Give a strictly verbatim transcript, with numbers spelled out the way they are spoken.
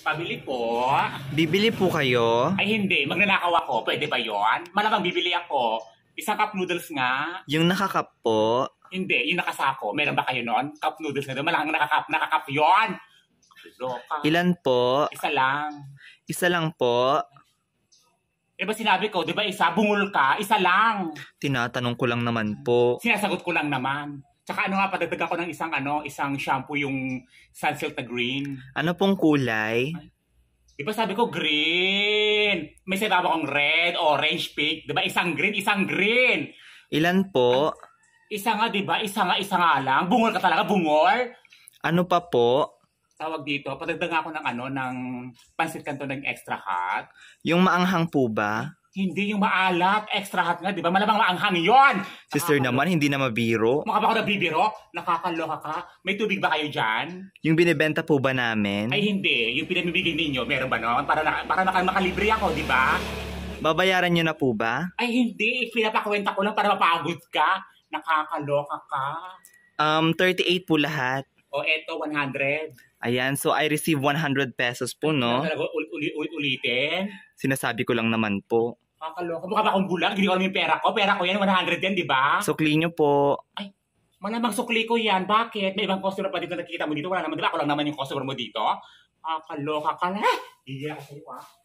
Pabili po. Bibili po kayo? Ay hindi, magnanakaw ako. Pwede ba yon? Malamang bibili ako. Isang cup noodles nga. Yung nakakap po? Hindi, yung nakasako. Meron ba kayo nun? Cup noodles na doon. Malamang nakakap. Nakakap yon. Loka. Ilan po? Isa lang. Isa lang po? Eh ba sinabi ko, di ba isa? Bungol ka? Isa lang. Tinatanong ko lang naman po. Sinasagot ko lang naman. Tsaka ano nga, padagdag ako ng isang ano, isang shampoo yung Sunsilk na green. Ano pong kulay? Di ba sabi ko green? May sabi akong red, orange, pink. Di ba isang green, isang green? Ilan po? Isa nga, di ba? Isa nga, isa nga lang. Bungol ka talaga, bungol. Ano pa po? Tawag dito, padagdag ako ng ano, ng pansit canton ng extra hot. Yung maanghang po ba? Hindi yung maalat, extra hot nga, di ba? Malamang maanghang yon. Sister naman, hindi na mabiro. Mukha ba ako nabibiro? Nakakaloka ka? May tubig ba kayo dyan? Yung binibenta po ba namin? Ay hindi, yung pinamibigay ninyo, meron ba noon? Para, na, para maka, makalibre ako, di ba? Babayaran nyo na po ba? Ay hindi, pinapakwenta ko lang para mapagod ka. Nakakaloka ka. Um, thirty-eight po lahat. O eto, one hundred. Ayan, so I receive one hundred pesos po, no? Talaga uli, uli, ulitin. Sinasabi ko lang naman po. Nakakaloka. Mukha ba akong bulag? Hindi ko alam yung pera ko. Pera ko yan, one hundred yan, di ba? Sukli nyo po. Ay, malamang sukli ko yan. Bakit? May ibang customer pa dito nakikita mo dito. Wala naman, di ba? Ako lang naman yung customer mo dito. Nakakaloka ka na. Hindi ako sa'yo, ah.